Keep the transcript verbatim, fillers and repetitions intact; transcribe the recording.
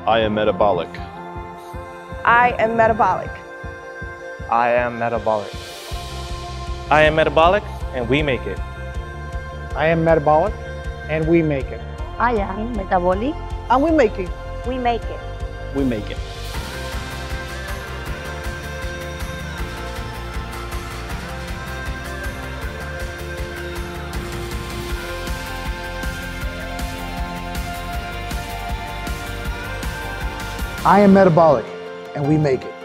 I am metabolic. I am metabolic. I am metabolic. I am metabolic, and we make it. I am metabolic, and we make it. I am metabolic. And we make it. We make it. We make it. I am metabolic, and we make it.